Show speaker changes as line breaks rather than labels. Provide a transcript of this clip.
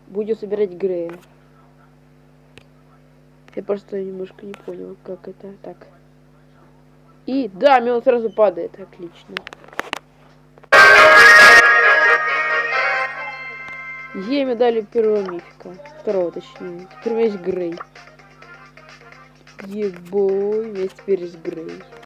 Будем собирать Грея. Я просто немножко не понял, как это так. И да, он сразу падает. Отлично. Ей мне дали первого мифика. Второго точнее. Теперь у меня есть Грей. Ебой, у меня теперь есть Грей.